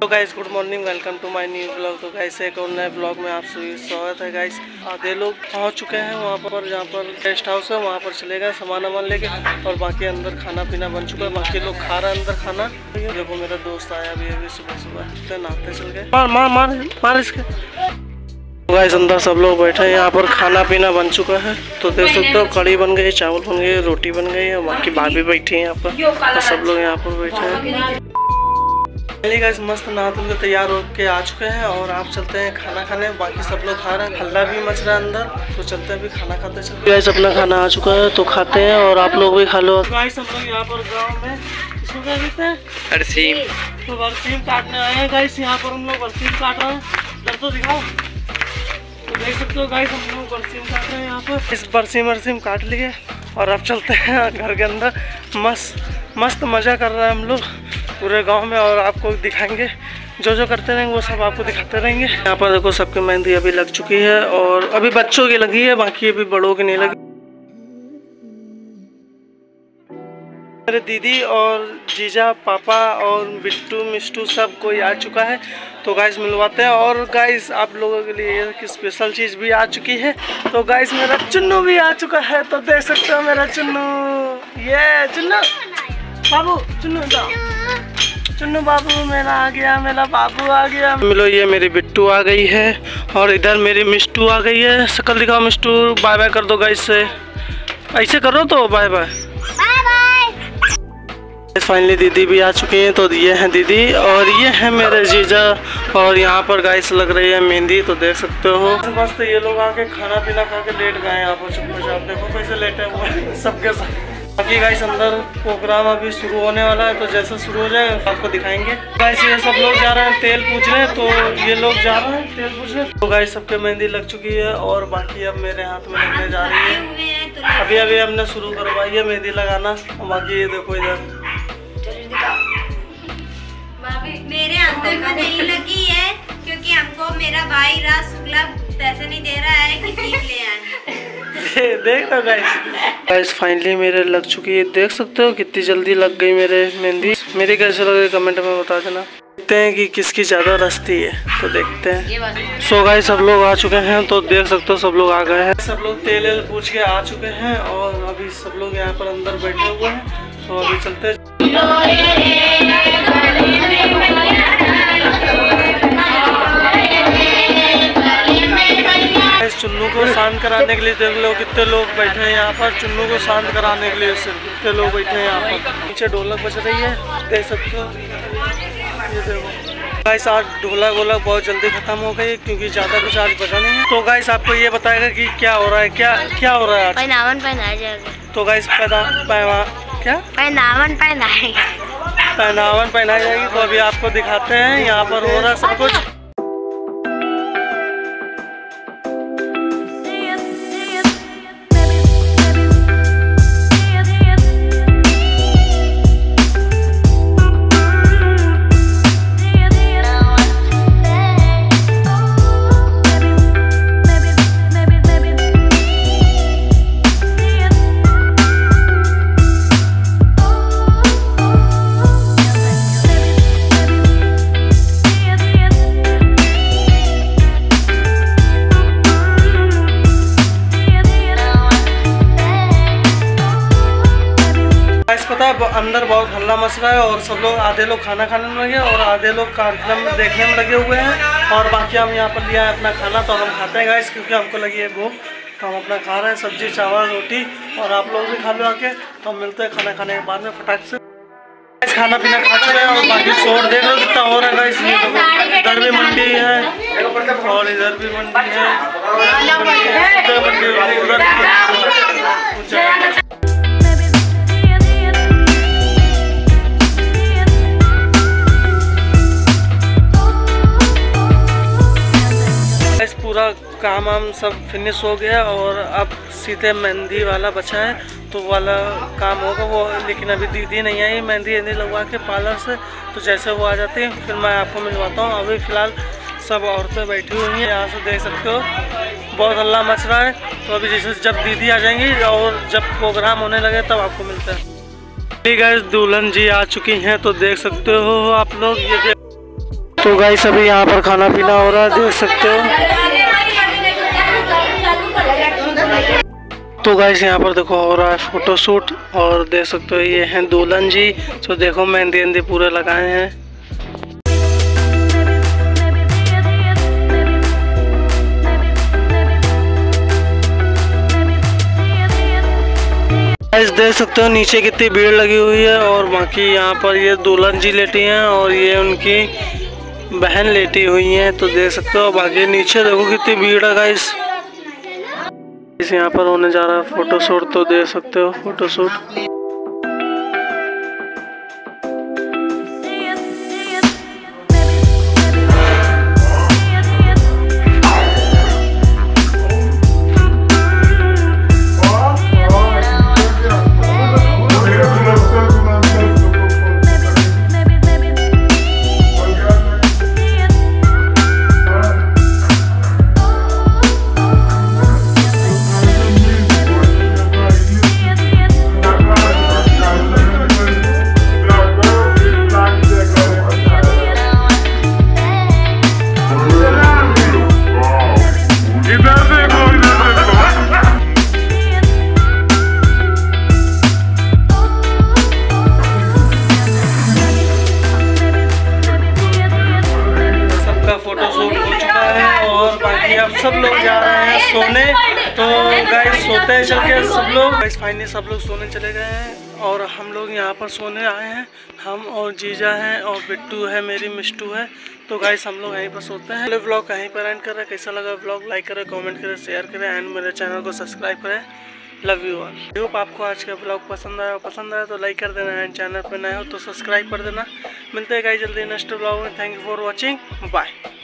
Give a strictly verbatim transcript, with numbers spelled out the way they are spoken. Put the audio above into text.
तो guys good morning, welcome to my new blog. तो guys एक और नए ब्लॉग में आप सभी स्वागत है। गाइस आधे लोग पहुंच चुके हैं वहां पर, जहां पर गेस्ट हाउस है वहां पर चले गए सामान वामान लेके, और बाकी अंदर खाना पीना बन चुका है। बाकी लोग खा रहे हैं अंदर खाना। देखो मेरा दोस्त आया अभी अभी सुबह सुबह नहाते चल गए। मार मार मार मार इसके। गाइस अंदर सब लोग बैठे हैं, यहाँ पर खाना पीना बन चुका है। तो देख सकते हो कड़ी बन गई, चावल बन गए, रोटी बन गई है। बाकी भाभी बैठी है यहाँ पर, तो सब लोग यहाँ पर बैठे हैं। गाइस मस्त नहा धुल के तैयार होके आ चुके हैं और आप चलते हैं खाना खाने। बाकी सब लोग खा रहे हैं, हल्ला भी मच रहा है अंदर, तो चलते हैं अभी खाना खाते चलते। गाइस अपना खाना आ चुका है तो खाते हैं, और आप लोग भी खा लो। गाइस हम लोग यहाँ पर गाँव में बरसीम तो बरसीम काटने आए हैं। गाइस यहाँ पर हम लोग बरसीम काट रहे हैं, इधर तो दिखाओ। तो देख सकते हो गाइस हम लोग बरसीम काट रहे हैं यहाँ पर। इस बरसीम बरसीम काट लिए और अब चलते हैं घर के अंदर। मस्त मस्त मज़ा कर रहे हैं हम लोग पूरे गांव में, और आपको दिखाएंगे जो जो करते रहेंगे वो सब आपको दिखाते रहेंगे। यहाँ पर देखो सबकी मेहंदी अभी लग चुकी है, और अभी बच्चों की लगी है, बाकी अभी बड़ों की नहीं लगी। मेरे दीदी और जीजा पापा और बिट्टू मिस्टू सब कोई आ चुका है, तो गाइस मिलवाते हैं। और गाइस आप लोगों के लिए एक स्पेशल चीज़ भी आ चुकी है। तो गाइस मेरा चुन्नू भी आ चुका है, तो देख सकते हो मेरा चुन्नू। ये चुन्नू बाबू, चुन्नू जाओ, चुन्नू बाबू मेरा आ गया, मेरा बाबू आ गया। मिलो, ये मेरी बिट्टू आ गई है, और इधर मेरी मिस्टू आ गई है। शक्ल दिखाओ मिस्टू, बाय बाय कर दो गाइस से, ऐसे करो तो बाय बाय। फाइनली दीदी भी आ चुकी हैं, तो ये हैं दीदी और ये हैं मेरे जीजा। और यहाँ पर गाइस लग रही है मेहंदी, तो देख सकते हो। मस्त ये लोग आके खाना पीना खा के लेट गए यहाँ पर चुपचाप। देखो कैसे लेटे हुए सबके साथ। बाकी गाइस अंदर प्रोग्राम अभी शुरू होने वाला है, तो जैसे शुरू हो जाए आपको दिखाएंगे। गाइस ये सब लोग जा रहे हैं तेल पूछने, तो ये लोग जा रहे हैं तेल पूछने। तो गाइस सबके मेहंदी लग चुकी है, और बाकी अब मेरे हाथ में लगने जा रही है। अभी अभी हमने शुरू करवाई है मेहंदी लगाना। और बाकी ये देखो इधर मेरे अंदर को नहीं लगी है, क्योंकि हमको मेरा भाई राज शुक्ला पैसे नहीं दे रहा है कि टीप ले आए। देख रहे गाइस गाइस फाइनली मेरे लग चुकी है। देख सकते हो कितनी जल्दी लग गई मेरे मेहंदी। मेरी कैसे लगे कमेंट में बता देना। देखते हैं कि किसकी ज़्यादा रस्ती है, तो देखते हैं। सो गाइस सब लोग आ चुके हैं, तो देख सकते हो सब लोग आ गए हैं। सब लोग तेल वेल पूछ के आ चुके हैं, और अभी सब लोग यहाँ पर अंदर बैठे हुए हैं। तो अभी चलते हैं। चुन्नू को शांत कराने के लिए देख लो कितने लोग बैठे हैं यहाँ पर। चुन्नू को शांत कराने के लिए सिर्फ कितने लोग बैठे हैं यहाँ पर। नीचे ढोलक बज रही है, देख सकते हो। ये देखो गाइस आज ढोलक वोलक बहुत जल्दी खत्म हो गई, क्योंकि ज़्यादा कुछ आज बचा नहीं है। तो गाइस आपको ये बताएगा कि क्या हो रहा है, क्या क्या हो रहा है आज। पहनावन पहनाया जाएगा। तो गाइस पैदा पैवा क्या पहनावन पहनाएगा पहनावन पहनाई जाएगी। तो अभी आपको दिखाते हैं यहाँ पर हो रहा है सब कुछ। पता है अंदर बहुत हल्ला मच रहा है, और सब लोग आधे लोग खाना खाने में लगे और आधे लोग कार्यक्रम देखने में लगे हुए हैं। और बाकी हम यहाँ पर लिया है अपना खाना, तो हम खाते हैं गाइस, क्योंकि हमको लगी है भूख। तो हम अपना खा रहे हैं सब्जी चावल रोटी, और आप लोग भी खा लो आके। तो हम मिलते हैं खाना खाने के बाद में फटाक से। खाना पीना खा चुके हैं, और बाकी शोर देख लो कितना हो रहा है गाइस। ये तो इधर भी मंडी है और इधर भी मंडी है, उधर पूरा काम हम सब फिनिश हो गया, और अब सीधे मेहंदी वाला बचा है, तो वाला काम होगा वो। लेकिन अभी दीदी नहीं आई मेहंदी वेंदी लगवा के पार्लर से, तो जैसे वो आ जाती है फिर मैं आपको मिलवाता हूँ। अभी फ़िलहाल सब औरतें बैठी हुई हैं, यहाँ से देख सकते हो बहुत हल्ला मच रहा है। तो अभी जैसे जब दीदी आ जाएंगी और जब प्रोग्राम होने लगे तब आपको मिलता है। गाइस दुल्हन जी आ चुकी हैं, तो देख सकते हो आप लोग ये। तो गाइस अभी यहाँ पर खाना पीना हो रहा है, देख सकते हो। तो गाइस यहाँ पर देखो हो रहा है फोटो शूट, और देख सकते हो ये हैं दुल्हन जी। तो देखो मेहंदी वेंदी पूरे लगाए हैं। गाइस देख सकते हो नीचे कितनी भीड़ लगी हुई है, और बाकी यहाँ पर ये दुल्हन जी लेटी हैं और ये उनकी बहन लेटी हुई हैं। तो देख सकते हो बाकी नीचे देखो कितनी भीड़ है गाइस। इस यहाँ पर होने जा रहा है फोटो शूट, तो देख सकते हो फोटो शूट। फोटो शूट हो चुका है और बाकी अब सब लोग जा रहे हैं सोने। तो गाइस सोते हैं चल के सब लोग। गाइस फाइनली सब लोग सोने चले गए हैं और हम लोग यहाँ पर सोने आए हैं। हम और जीजा हैं और बिट्टू है, मेरी मिष्टू है। तो गाइस हम लोग यहीं पर सोते हैं। पहले व्लॉग कहीं पर एंड कर रहे हैं। कैसा लगा व्लॉग लाइक करें, कमेंट करें, शेयर करें एंड मेरे चैनल को सब्सक्राइब करें। Love you all. I hope आपको आज का व्लॉग पसंद आया पसंद आया तो लाइक कर देना एंड चैनल पर नए हो तो सब्सक्राइब कर देना। मिलते हैं गाइस जल्दी नेक्स्ट व्लॉग में। Thank you for watching, bye.